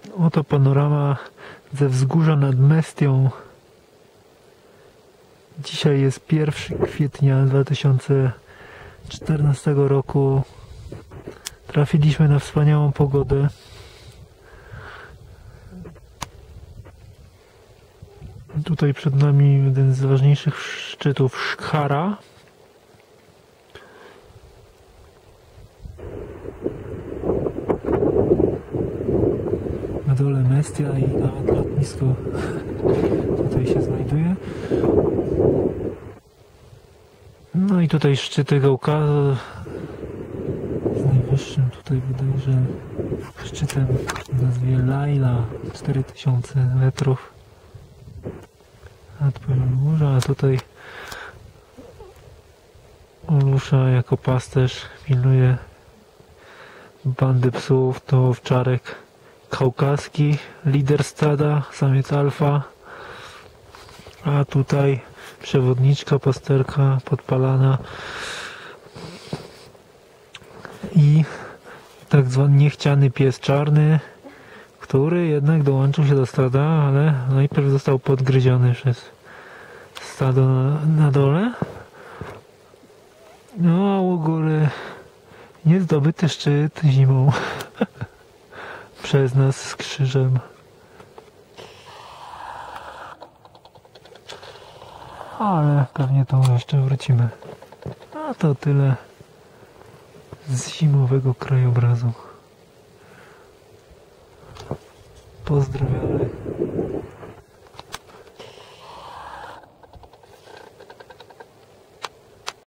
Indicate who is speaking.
Speaker 1: Oto panorama ze wzgórza nad Mestią. Dzisiaj jest 1 kwietnia 2014 roku. Trafiliśmy na wspaniałą pogodę. Tutaj przed nami jeden z ważniejszych szczytów Szkhara. Na dole Mestia i nawet lotnisko tutaj się znajduje. No i tutaj szczyty Kaukazu z najwyższym tutaj bodajże szczytem w nazwie Laila, 4000 metrów nad poziomem morza, a tutaj Olusza jako pasterz pilnuje bandy psów, to owczarek kaukaski, lider stada, samiec alfa, a tutaj przewodniczka, pasterka podpalana i tak zwany niechciany pies czarny, który jednak dołączył się do stada, ale najpierw został podgryziony przez stado na dole. No a u góry niezdobyty szczyt zimą przez nas z krzyżem. Ale pewnie to jeszcze wrócimy. A to tyle z zimowego krajobrazu. Pozdrawiam.